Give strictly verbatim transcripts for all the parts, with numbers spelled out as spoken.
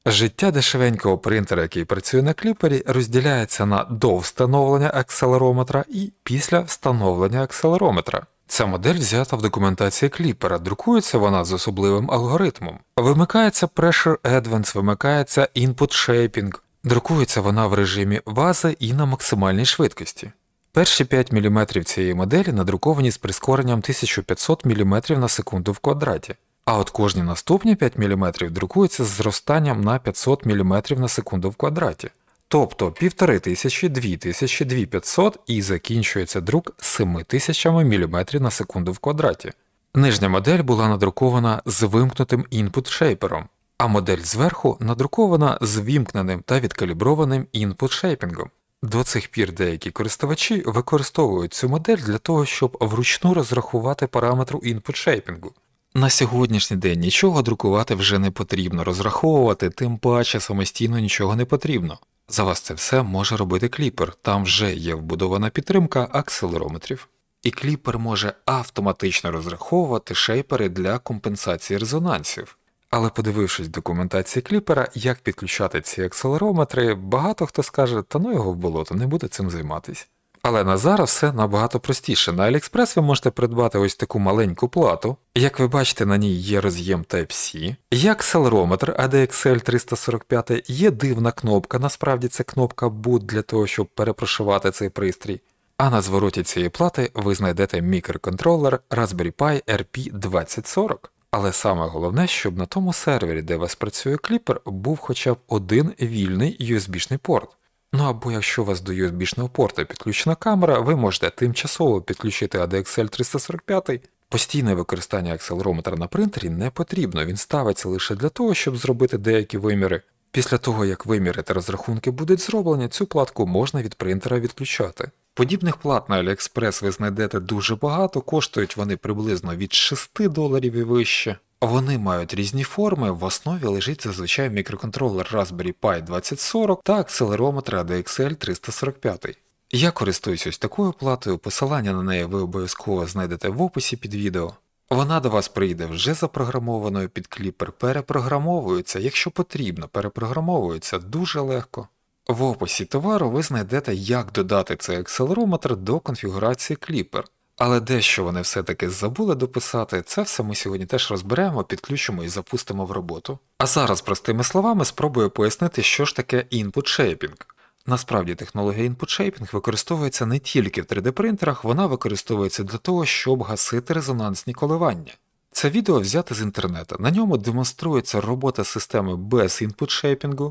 Життя дешевенького принтера, який працює на кліпері, розділяється на до встановлення акселерометра і після встановлення акселерометра. Ця модель взята в документації кліпера, друкується вона з особливим алгоритмом. Вимикається Pressure Advance, вимикається Input Shaping, друкується вона в режимі вази і на максимальній швидкості. Перші п'ять міліметрів цієї моделі надруковані з прискоренням тисяча п'ятсот міліметрів на секунду в квадраті. А от кожні наступні п'ять міліметрів друкуються з зростанням на п'ятсот міліметрів на секунду в квадраті. Тобто півтори тисячі, дві тисячі, дві тисячі п'ятсот і закінчується друк семи тисячами міліметрів на секунду в квадраті. Нижня модель була надрукована з вимкнутим інпут-шейпером, а модель зверху надрукована з вімкненим та відкаліброваним інпут-шейпінгом. До цих пір деякі користувачі використовують цю модель для того, щоб вручну розрахувати параметру інпут-шейпінгу. На сьогоднішній день нічого друкувати вже не потрібно, розраховувати, тим паче самостійно нічого не потрібно. За вас це все може робити кліпер, там вже є вбудована підтримка акселерометрів. І кліпер може автоматично розраховувати шейпери для компенсації резонансів. Але подивившись документації кліпера, як підключати ці акселерометри, багато хто скаже, та ну його в болото, не буде цим займатись. Але на зараз все набагато простіше. На AliExpress ви можете придбати ось таку маленьку плату. Як ви бачите, на ній є роз'єм Type-C, є акселерометр ей ді ікс ель триста сорок п'ять, є дивна кнопка, насправді це кнопка Boot для того, щоб перепрошивати цей пристрій. А на звороті цієї плати ви знайдете мікроконтролер Raspberry Pi ар пі двадцять сорок. Але саме головне, щоб на тому сервері, де у вас працює кліпер, був хоча б один вільний ю ес бі-шний порт. Ну або якщо у вас до ю ес бі-шного порту підключена камера, ви можете тимчасово підключити ей ді ікс ель триста сорок п'ять. Постійне використання акселерометра на принтері не потрібно, він ставиться лише для того, щоб зробити деякі виміри. Після того, як виміри та розрахунки будуть зроблені, цю платку можна від принтера відключати. Подібних плат на AliExpress ви знайдете дуже багато, коштують вони приблизно від шести доларів і вище. Вони мають різні форми, в основі лежить зазвичай мікроконтролер Raspberry Pi двадцять сорок та акселерометр ей ді ікс ель триста сорок п'ять. Я користуюсь ось такою платою, посилання на неї ви обов'язково знайдете в описі під відео. Вона до вас прийде вже запрограмованою під кліпер, перепрограмовується, якщо потрібно, перепрограмовується дуже легко. В описі товару ви знайдете, як додати цей акселерометр до конфігурації кліпер. Але дещо вони все-таки забули дописати, це все ми сьогодні теж розберемо, підключимо і запустимо в роботу. А зараз простими словами спробую пояснити, що ж таке Input Shaping. Насправді технологія Input Shaping використовується не тільки в три де принтерах, вона використовується для того, щоб гасити резонансні коливання. Це відео взяте з інтернету, на ньому демонструється робота системи без Input Shaping,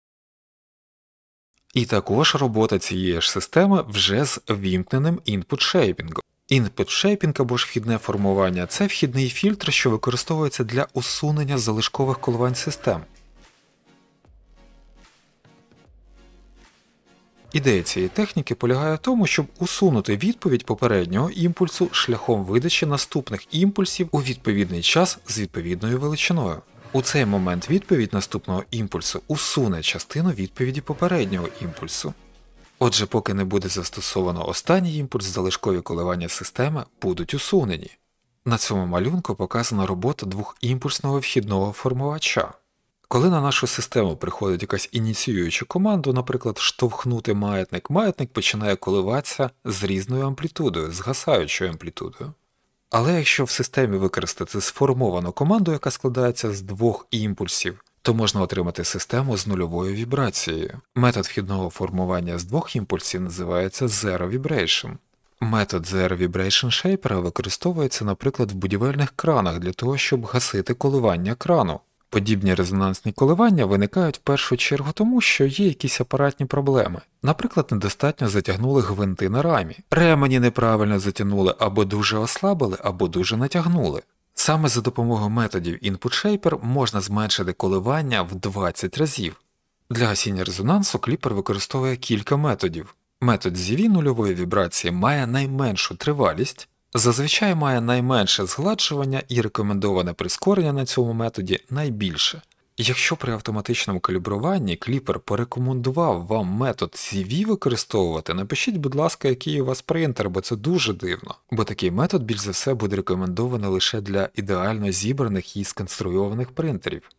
і також робота цієї ж системи вже з вімкненим Input Shaping. Input Shaping або ж вхідне формування – це вхідний фільтр, що використовується для усунення залишкових коливань систем. Ідея цієї техніки полягає в тому, щоб усунути відповідь попереднього імпульсу шляхом видачі наступних імпульсів у відповідний час з відповідною величиною. У цей момент відповідь наступного імпульсу усуне частину відповіді попереднього імпульсу. Отже, поки не буде застосовано останній імпульс, залишкові коливання системи будуть усунені. На цьому малюнку показана робота двохімпульсного вхідного формувача. Коли на нашу систему приходить якась ініціююча команда, наприклад, штовхнути маятник, маятник починає коливатися з різною амплітудою, згасаючою амплітудою. Але якщо в системі використати сформовану команду, яка складається з двох імпульсів, то можна отримати систему з нульовою вібрацією. Метод вхідного формування з двох імпульсів називається Zero Vibration. Метод Zero Vibration Shaper використовується, наприклад, в будівельних кранах для того, щоб гасити коливання крану. Подібні резонансні коливання виникають в першу чергу тому, що є якісь апаратні проблеми. Наприклад, недостатньо затягнули гвинти на рамі. Ремені неправильно затягнули, або дуже ослабили, або дуже натягнули. Саме за допомогою методів Input Shaper можна зменшити коливання в двадцять разів. Для гасіння резонансу кліпер використовує кілька методів. Метод зі ві нульової вібрації має найменшу тривалість, зазвичай має найменше згладжування і рекомендоване прискорення на цьому методі найбільше. Якщо при автоматичному калібруванні кліпер порекомендував вам метод сі ві використовувати, напишіть, будь ласка, який у вас принтер, бо це дуже дивно. Бо такий метод більш за все буде рекомендований лише для ідеально зібраних і сконструйованих принтерів.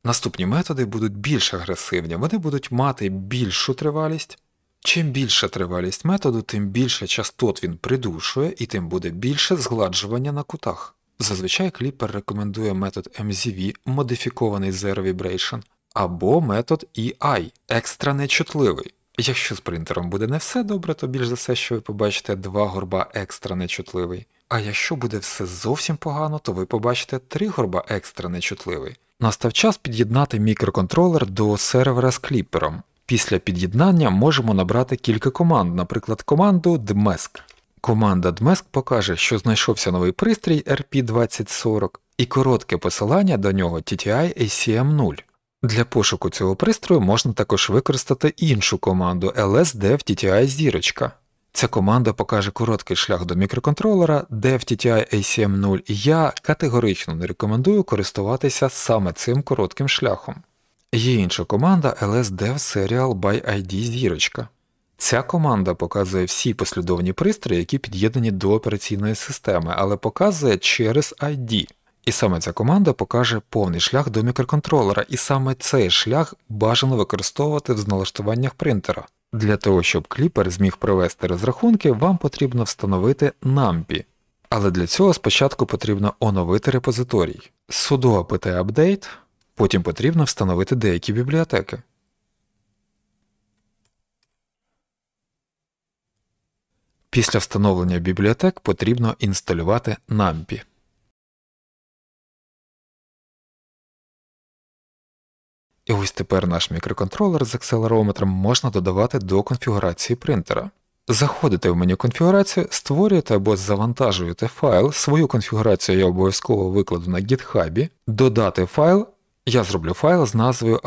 Наступні методи будуть більш агресивні, вони будуть мати більшу тривалість. Чим більша тривалість методу, тим більше частот він придушує і тим буде більше згладжування на кутах. Зазвичай кліпер рекомендує метод ем зет ві, модифікований Zero Vibration, або метод і ай, екстра нечутливий. Якщо з принтером буде не все добре, то більш за все, що ви побачите два горба екстра нечутливий. А якщо буде все зовсім погано, то ви побачите три горба екстра нечутливий. Настав час під'єднати мікроконтролер до сервера з кліпером. Після під'єднання можемо набрати кілька команд, наприклад, команду dmesc. Команда dmesc покаже, що знайшовся новий пристрій ар пі двадцять сорок і коротке посилання до нього ті ті ай ей сі ем нуль. Для пошуку цього пристрою можна також використати іншу команду ел ес dev ті ті ай зірочка. Ця команда покаже короткий шлях до мікроконтролера dev ті ті ай ей сі ем нуль, і я категорично не рекомендую користуватися саме цим коротким шляхом. Є інша команда ел ес dev serial by ай ді зірочка. Ця команда показує всі послідовні пристрої, які під'єднані до операційної системи, але показує через ай ді. І саме ця команда покаже повний шлях до мікроконтролера, і саме цей шлях бажано використовувати в налаштуваннях принтера. Для того, щоб кліпер зміг провести розрахунки, вам потрібно встановити нампі. Але для цього спочатку потрібно оновити репозиторій. sudo apt update, потім потрібно встановити деякі бібліотеки. Після встановлення бібліотек потрібно інсталювати нампі. І ось тепер наш мікроконтролер з акселерометром можна додавати до конфігурації принтера. Заходите в меню конфігурацію, створюєте або завантажуєте файл, свою конфігурацію я обов'язково викладу на гітхабі, додати файл, я зроблю файл з назвою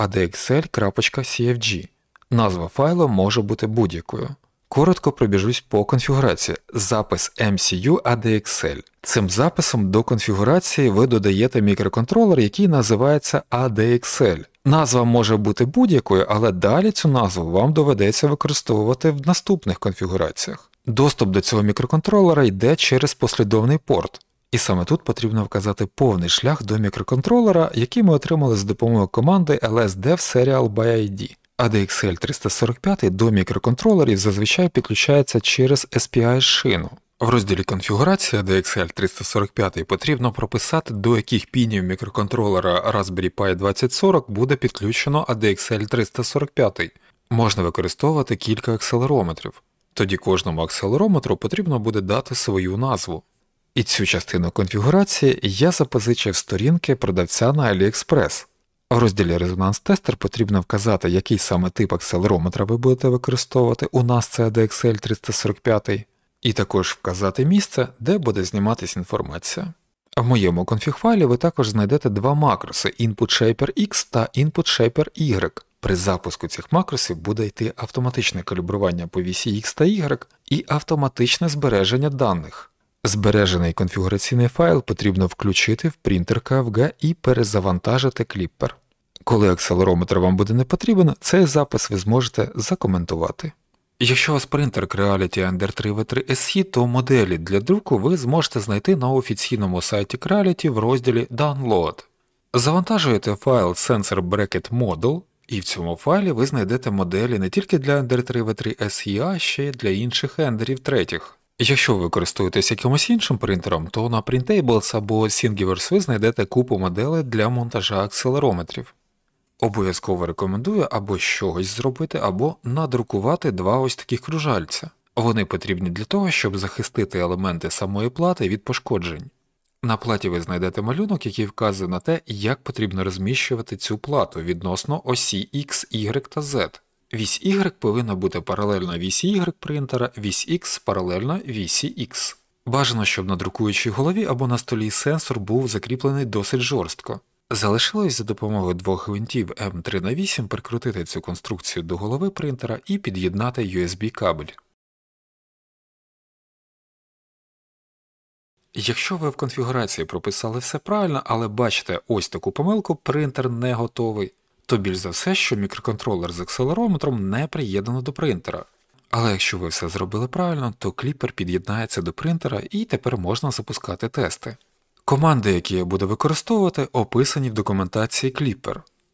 adxl.cfg. Назва файлу може бути будь-якою. Коротко пробіжусь по конфігурації. Запис ем сі ю adxl. Цим записом до конфігурації ви додаєте мікроконтролер, який називається adxl. Назва може бути будь-якою, але далі цю назву вам доведеться використовувати в наступних конфігураціях. Доступ до цього мікроконтролера йде через послідовний порт. І саме тут потрібно вказати повний шлях до мікроконтролера, який ми отримали з допомогою команди ел ес dev serial by ай ді. адексель триста сорок п'ять до мікроконтролерів зазвичай підключається через ес пі ай-шину. В розділі конфігурація адексель триста сорок п'ять потрібно прописати, до яких пінів мікроконтролера Raspberry Pi двадцять сорок буде підключено адексель триста сорок п'ять. Можна використовувати кілька акселерометрів. Тоді кожному акселерометру потрібно буде дати свою назву. І цю частину конфігурації я запозичив сторінки продавця на AliExpress. В розділі резонанс-тестер потрібно вказати, який саме тип акселерометра ви будете використовувати, у нас це адексель триста сорок п'ять, і також вказати місце, де буде зніматись інформація. В моєму конфіг-файлі ви також знайдете два макроси InputShaper-X та InputShaper-Y. При запуску цих макросів буде йти автоматичне калібрування по вісі X та Y і автоматичне збереження даних. Збережений конфігураційний файл потрібно включити в принтер ка еф ге і перезавантажити кліпер. Коли акселерометр вам буде не потрібен, цей запис ви зможете закоментувати. Якщо у вас принтер Creality Ender три ві три ес і, то моделі для друку ви зможете знайти на офіційному сайті Creality в розділі Download. Завантажуєте файл Sensor Bracket Model, і в цьому файлі ви знайдете моделі не тільки для Ender три ві три ес і, а ще й для інших ендерів третіх. Якщо ви користуєтесь якимось іншим принтером, то на Printables або Thingiverse ви знайдете купу моделей для монтажа акселерометрів. Обов'язково рекомендую або щось зробити, або надрукувати два ось таких кружальця. Вони потрібні для того, щоб захистити елементи самої плати від пошкоджень. На платі ви знайдете малюнок, який вказує на те, як потрібно розміщувати цю плату відносно осі X, Y та Z. Вісь Y повинна бути паралельна вісі Y принтера, вісь X паралельна вісі X. Бажано, щоб на друкуючій голові або на столі сенсор був закріплений досить жорстко. Залишилось за допомогою двох гвинтів ем три на вісім прикрутити цю конструкцію до голови принтера і під'єднати ю ес бі кабель. Якщо ви в конфігурації прописали все правильно, але бачите ось таку помилку, принтер не готовий, то більш за все, що мікроконтролер з акселерометром не приєднано до принтера. Але якщо ви все зробили правильно, то кліпер під'єднається до принтера і тепер можна запускати тести. Команди, які я буду використовувати, описані в документації кліпер.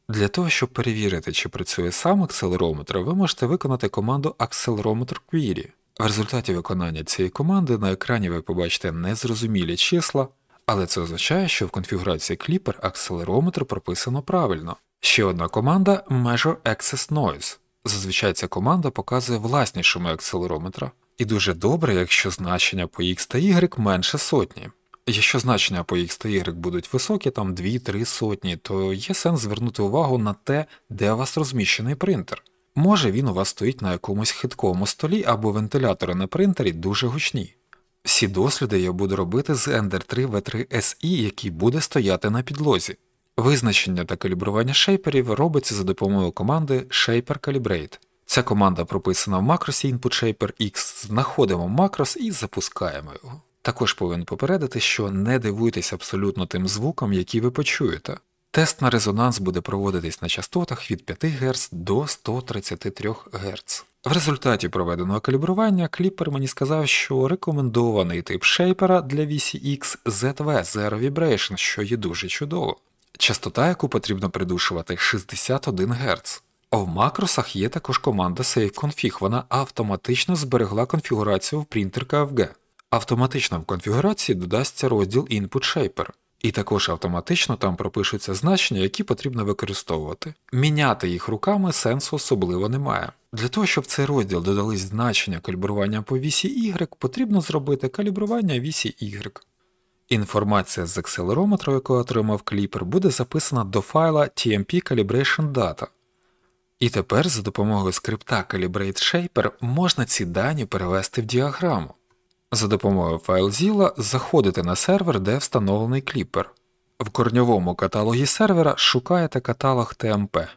Для того, щоб перевірити, чи працює сам акселерометр, ви можете виконати команду Accelerometer Query. В результаті виконання цієї команди на екрані ви побачите незрозумілі числа, але це означає, що в конфігурації Clipper акселерометр прописано правильно. Ще одна команда Measure Excess Noise. Зазвичай ця команда показує власні шуми акселерометра. І дуже добре, якщо значення по X та Y менше сотні. Якщо значення по X та Y будуть високі, там дві-три сотні, то є сенс звернути увагу на те, де у вас розміщений принтер. Може він у вас стоїть на якомусь хитковому столі або вентилятори на принтері дуже гучні. Всі досліди я буду робити з Ender три ві три ес і, який буде стояти на підлозі. Визначення та калібрування шейперів робиться за допомогою команди Shaper Calibrate. Ця команда прописана в макросі InputShaper-X, знаходимо макрос і запускаємо його. Також повинен попередити, що не дивуйтесь абсолютно тим звуком, який ви почуєте. Тест на резонанс буде проводитись на частотах від п'яти герц до ста тридцяти трьох герц. В результаті проведеного калібрування Clipper мені сказав, що рекомендований тип шейпера для ві сі ікс зет ві Zero Vibration, що є дуже чудово. Частота, яку потрібно придушувати, шістдесят один герц. А в макросах є також команда SaveConfig, вона автоматично зберегла конфігурацію в Printer кей еф джі. Автоматично в конфігурації додасться розділ InputShaper. І також автоматично там пропишуться значення, які потрібно використовувати. Міняти їх руками сенсу особливо немає. Для того, щоб в цей розділ додались значення калібрування по вісі Y, потрібно зробити калібрування вісі Y. Інформація з акселерометру, яку отримав Clipper, буде записана до файла ті ем пі Calibration Data. І тепер за допомогою скрипта Calibrate Shaper можна ці дані перевести в діаграму. За допомогою FileZilla заходите на сервер, де встановлений Clipper. В корньовому каталозі сервера шукаєте каталог ті ем пі.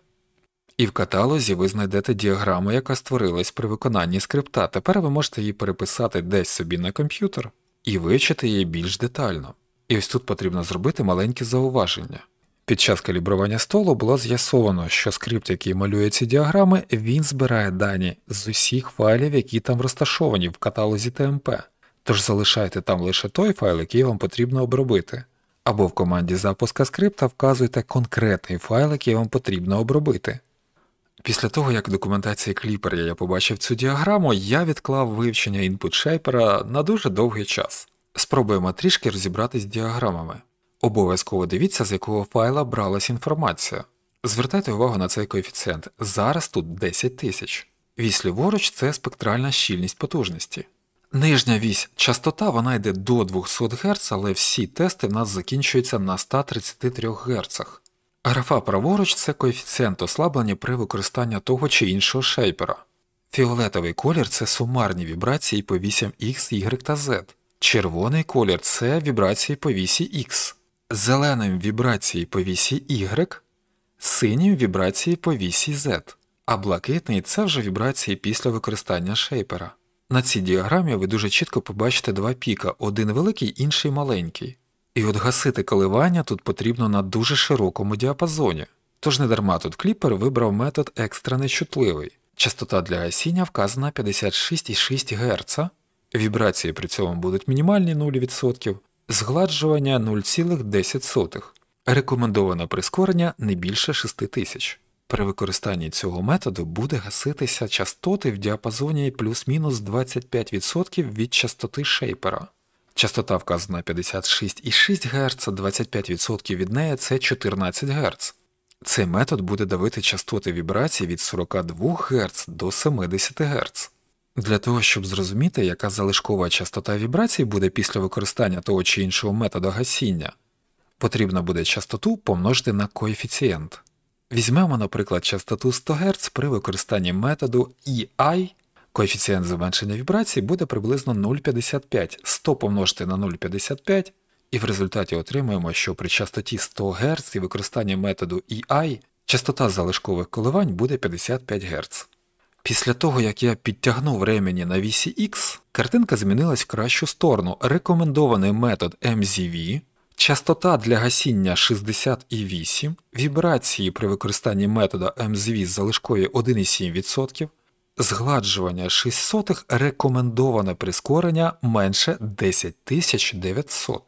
І в каталозі ви знайдете діаграму, яка створилась при виконанні скрипта. Тепер ви можете її переписати десь собі на комп'ютер і вивчити її більш детально. І ось тут потрібно зробити маленькі зауваження. Під час калібрування столу було з'ясовано, що скрипт, який малює ці діаграми, він збирає дані з усіх файлів, які там розташовані в каталозі ті ем пі. Тож залишайте там лише той файл, який вам потрібно обробити. Або в команді запуска скрипта вказуйте конкретний файл, який вам потрібно обробити. Після того, як в документації Clipper я побачив цю діаграму, я відклав вивчення InputShaper на дуже довгий час. Спробуємо трішки розібратись з діаграмами. Обов'язково дивіться, з якого файла бралась інформація. Звертайте увагу на цей коефіцієнт. Зараз тут десять тисяч. Вісь ліворуч – це спектральна щільність потужності. Нижня вісь частота, вона йде до двохсот герц, але всі тести в нас закінчуються на ста тридцяти трьох герцах. Графа праворуч – це коефіцієнт ослаблення при використанні того чи іншого шейпера. Фіолетовий колір – це сумарні вібрації по вісям X, Y та Z. Червоний колір – це вібрації по вісі X. Зеленим – вібрації по вісі Y, синім – вібрації по вісі Z. А блакитний – це вже вібрації після використання шейпера. На цій діаграмі ви дуже чітко побачите два піка, один великий, інший маленький. І от гасити коливання тут потрібно на дуже широкому діапазоні. Тож недарма тут Clipper вибрав метод екстра нечутливий. Частота для гасіння вказана п'ятдесят шість цілих шість десятих Гц, вібрації при цьому будуть мінімальні нуль відсотків, згладжування нуль цілих десять сотих. Рекомендоване прискорення не більше шести тисяч. При використанні цього методу буде гаситися частоти в діапазоні плюс-мінус двадцять п'ять відсотків від частоти шейпера. Частота вказана п'ятдесят шість цілих шість десятих Гц, двадцять п'ять відсотків від неї – це чотирнадцять Гц. Цей метод буде давити частоти вібрацій від сорока двох Гц до семидесяти Гц. Для того, щоб зрозуміти, яка залишкова частота вібрацій буде після використання того чи іншого методу гасіння, потрібно буде частоту помножити на коефіцієнт. Візьмемо, наприклад, частоту сто Гц при використанні методу і ай. Коефіцієнт зменшення вібрацій буде приблизно нуль цілих п'ятдесят п'ять. сто помножити на нуль цілих п'ятдесят п'ять, і в результаті отримаємо, що при частоті сто Гц і використанні методу і ай частота залишкових коливань буде п'ятдесят п'ять Гц. Після того, як я підтягнув ремені на вісі X, картинка змінилась в кращу сторону. Рекомендований метод ем зет ві, частота для гасіння шістдесят вісім, вібрації при використанні метода ем зет ві з залишкою один цілих сім десятих відсотка, згладжування шість сотих, рекомендоване прискорення менше десять тисяч дев'ятсот.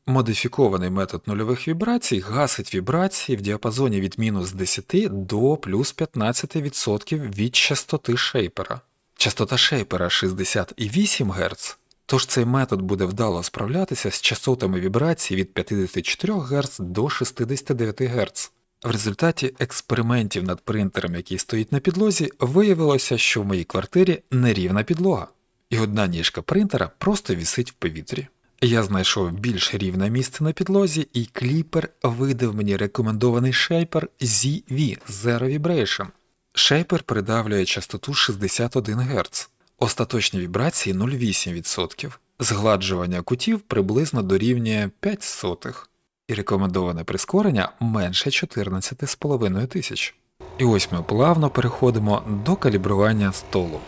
Модифікований метод нульових вібрацій гасить вібрації в діапазоні від мінус десять до плюс п'ятнадцять відсотків від частоти шейпера. Частота шейпера шістдесят вісім герц, тож цей метод буде вдало справлятися з частотами вібрацій від п'ятдесят чотири герц до шістдесят дев'ять герц. В результаті експериментів над принтером, який стоїть на підлозі, виявилося, що в моїй квартирі нерівна підлога, і одна ніжка принтера просто вісить в повітрі. Я знайшов більш рівне місце на підлозі, і кліпер видав мені рекомендований шейпер зет ві Zero Vibration. Шейпер придавлює частоту шістдесят один герц, остаточні вібрації нуль цілих вісім десятих відсотка, згладжування кутів приблизно дорівнює п'ять сотих, і рекомендоване прискорення менше чотирнадцять з половиною тисяч. І ось ми плавно переходимо до калібрування столу.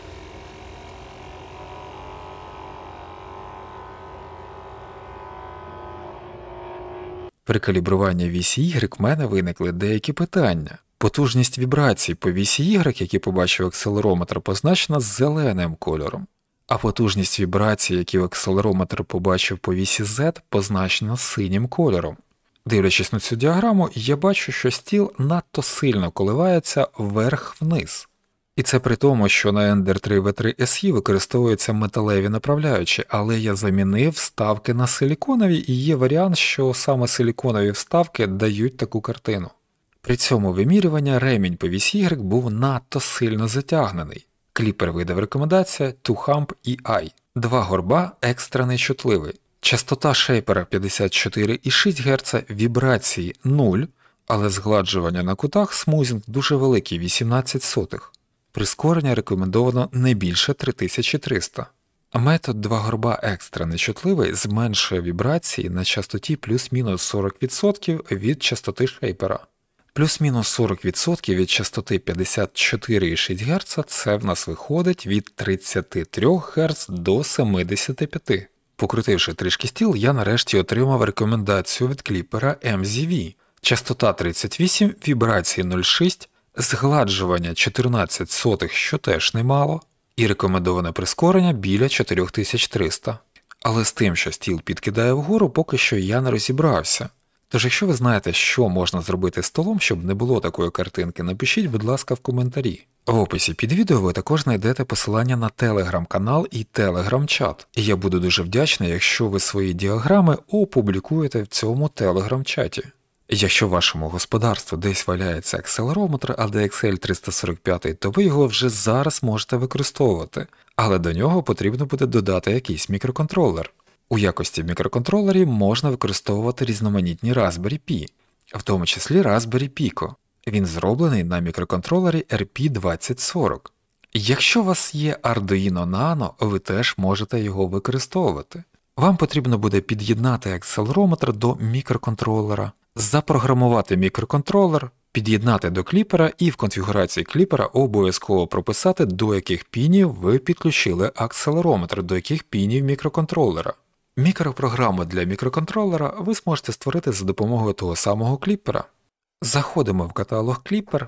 При калібруванні вісі Y в мене виникли деякі питання. Потужність вібрацій по вісі Y, які побачив акселерометр, позначена зеленим кольором, а потужність вібрацій, які акселерометр побачив по вісі Z, позначена синім кольором. Дивлячись на цю діаграму, я бачу, що стіл надто сильно коливається вверх-вниз. І це при тому, що на Ender три ві три ес і використовуються металеві направляючі, але я замінив вставки на силіконові, і є варіант, що саме силіконові вставки дають таку картину. При цьому вимірювання ремінь по вісі Y був надто сильно затягнений. Кліпер видав рекомендація two hump і I. Два горба екстра нечутливий. Частота шейпера п'ятдесят чотири цілих шість десятих герц, вібрації нуль, але згладжування на кутах смузінг дуже великий – вісімнадцять сотих. Прискорення рекомендовано не більше три тисячі триста. Метод два горба екстра нечутливий зменшує вібрації на частоті плюс-мінус сорок відсотків від частоти шейпера. Плюс-мінус сорок відсотків від частоти п'ятдесят чотири цілих шість десятих герц – це в нас виходить від тридцять три герц до сімдесят п'ять. Покрутивши трішки стіл, я нарешті отримав рекомендацію від кліпера ем зет ві. Частота тридцять вісім, вібрації нуль цілих шість, згладжування чотирнадцять сотих, що теж немало, і рекомендоване прискорення біля чотири тисячі триста. Але з тим, що стіл підкидає вгору, поки що я не розібрався. Тож якщо ви знаєте, що можна зробити з столом, щоб не було такої картинки, напишіть, будь ласка, в коментарі. В описі під відео ви також знайдете посилання на телеграм-канал і телеграм-чат. І я буду дуже вдячний, якщо ви свої діаграми опублікуєте в цьому телеграм-чаті. Якщо в вашому господарстві десь валяється акселерометр ей ді ікс ель триста сорок п'ять, то ви його вже зараз можете використовувати, але до нього потрібно буде додати якийсь мікроконтролер. У якості мікроконтролерів можна використовувати різноманітні Raspberry Pi, в тому числі Raspberry Pico. Він зроблений на мікроконтролері ар пі двадцять сорок. Якщо у вас є Arduino Nano, ви теж можете його використовувати. Вам потрібно буде під'єднати акселерометр до мікроконтролера, запрограмувати мікроконтролер, під'єднати до кліпера і в конфігурації кліпера обов'язково прописати, до яких пінів ви підключили акселерометр, до яких пінів мікроконтролера. Мікропрограму для мікроконтролера ви зможете створити за допомогою того самого кліпера. Заходимо в каталог Clipper,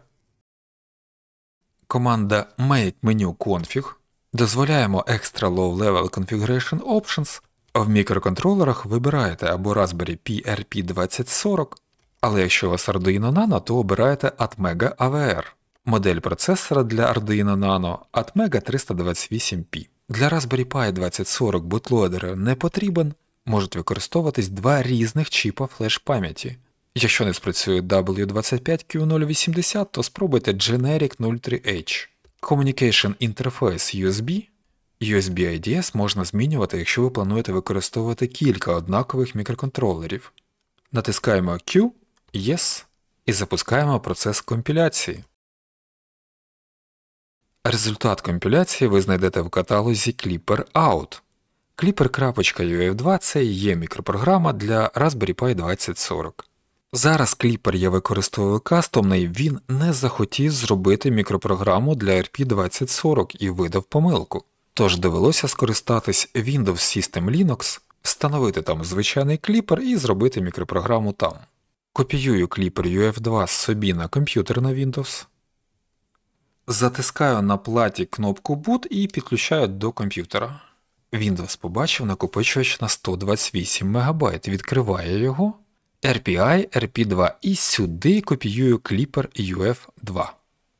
команда Make Menu Config, дозволяємо Extra Low Level Configuration Options, в мікроконтролерах вибираєте або Raspberry Pi ар пі двадцять сорок, але якщо у вас Arduino Nano, то обираєте Atmega ей ві ар. Модель процесора для Arduino Nano Atmega триста двадцять вісім пі. Для Raspberry Pi двадцять сорок бутлодер не потрібен, можуть використовуватись два різних чіпа флеш-пам'яті. Якщо не спрацює дабл ю двадцять п'ять кю нуль вісімдесят, то спробуйте Generic нуль три ейч. Communication Interface ю ес бі. ю ес бі ай ді ес можна змінювати, якщо ви плануєте використовувати кілька однакових мікроконтролерів. Натискаємо Q, Yes і запускаємо процес компіляції. Результат компіляції ви знайдете в каталозі Clipper Out. Clipper крапка ю еф два – це і є мікропрограма для Raspberry Pi двадцять сорок. Зараз Clipper я використовую кастомний, він не захотів зробити мікропрограму для ар пі двадцять сорок і видав помилку. Тож довелося скористатись Windows System Linux, встановити там звичайний Clipper і зробити мікропрограму там. Копіюю Clipper ю еф два собі на комп'ютер на Windows. Затискаю на платі кнопку Boot і підключаю до комп'ютера. Windows побачив накопичувач на сто двадцять вісім мегабайт, відкриває його, ар пі ай, ар пі два і сюди копіюю кліпер ю еф два.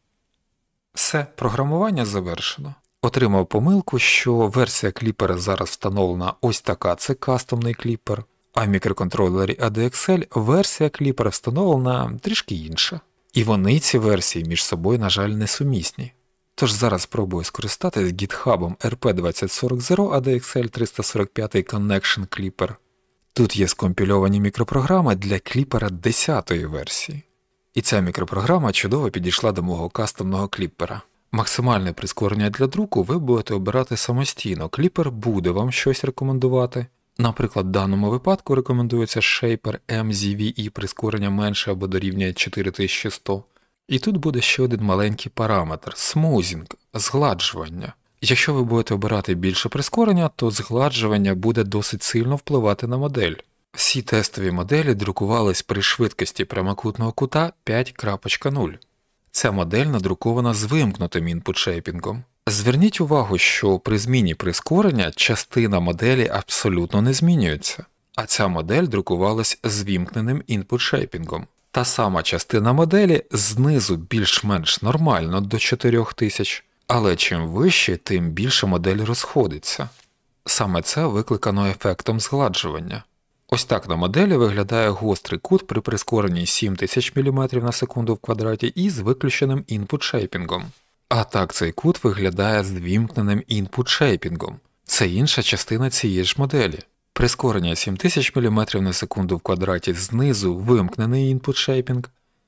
Все, програмування завершено. Отримав помилку, що версія кліпера зараз встановлена ось така, це кастомний кліпер, а в мікроконтролері ей ді екс ель версія кліпера встановлена трішки інша. І вони, ці версії, між собою, на жаль, несумісні. Тож зараз спробую скористатись гітхабом ар пі двадцять сорок зеро ей ді екс ель триста сорок п'ять Connection Clipper. Тут є скомпільовані мікропрограми для кліпера десятої версії. І ця мікропрограма чудово підійшла до мого кастомного кліпера. Максимальне прискорення для друку ви будете обирати самостійно. Кліпер буде вам щось рекомендувати. Наприклад, в даному випадку рекомендується Shaper ем зет ві і прискорення менше або дорівнює чотири тисячі сто. І тут буде ще один маленький параметр – смузінг, згладжування. Якщо ви будете обирати більше прискорення, то згладжування буде досить сильно впливати на модель. Всі тестові моделі друкувались при швидкості прямокутного кута п'ять крапочка нуль. Ця модель надрукована з вимкнутим інпут-шейпінгом. Зверніть увагу, що при зміні прискорення частина моделі абсолютно не змінюється, а ця модель друкувалась з вімкненим інпут-шейпінгом. Та сама частина моделі знизу більш-менш нормально до чотирьох тисяч, але чим вище, тим більше модель розходиться. Саме це викликано ефектом згладжування. Ось так на моделі виглядає гострий кут при прискоренні сім тисяч міліметрів на секунду в квадраті і з виключеним інпут-шейпінгом. А так цей кут виглядає з вімкненим інпут-шейпінгом. Це інша частина цієї ж моделі. Прискорення сім тисяч міліметрів на секунду в квадраті, знизу вимкнений інпут-шейпінг,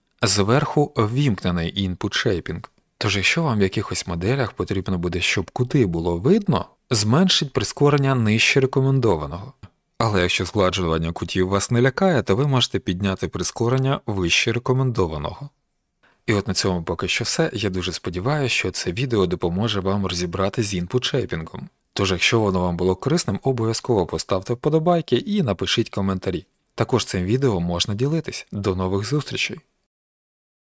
зверху вімкнений інпут-шейпінг. Тож якщо вам в якихось моделях потрібно буде, щоб кути було видно, зменшіть прискорення нижче рекомендованого. Але якщо згладжування кутів вас не лякає, то ви можете підняти прискорення вище рекомендованого. І от на цьому поки що все. Я дуже сподіваюся, що це відео допоможе вам розібрати з інпут-шейпінгом. Тож, якщо воно вам було корисним, обов'язково поставте вподобайки і напишіть коментарі. Також цим відео можна ділитись. До нових зустрічей!